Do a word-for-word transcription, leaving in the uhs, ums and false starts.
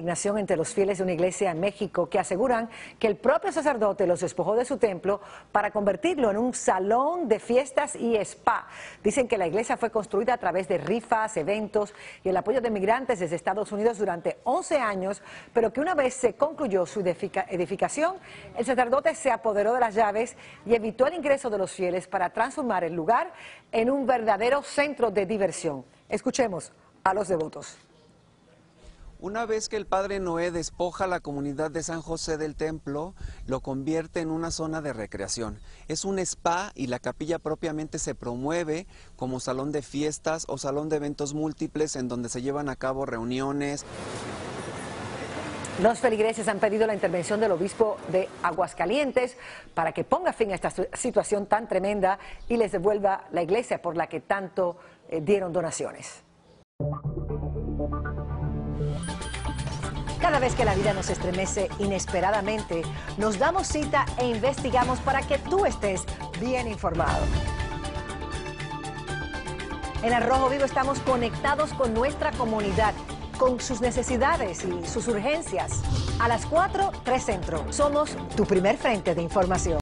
Indignación entre los fieles de una iglesia en México que aseguran que el propio sacerdote los despojó de su templo para convertirlo en un salón de fiestas y spa. Dicen que la iglesia fue construida a través de rifas, eventos y el apoyo de migrantes desde Estados Unidos durante once años, pero que una vez se concluyó su edifica- edificación, el sacerdote se apoderó de las llaves y evitó el ingreso de los fieles para transformar el lugar en un verdadero centro de diversión. Escuchemos a los devotos. Una vez que el padre Noé despoja a la comunidad de San José del templo, lo convierte en una zona de recreación. Es un spa y la capilla propiamente se promueve como salón de fiestas o salón de eventos múltiples en donde se llevan a cabo reuniones. Los feligreses han pedido la intervención del obispo de Aguascalientes para que ponga fin a esta situación tan tremenda y les devuelva la iglesia por la que tanto eh, dieron donaciones. Cada vez que la vida nos estremece inesperadamente, nos damos cita e investigamos para que tú estés bien informado. En Al Rojo Vivo estamos conectados con nuestra comunidad, con sus necesidades y sus urgencias. A las cuatro, tres Centro. Somos tu primer frente de información.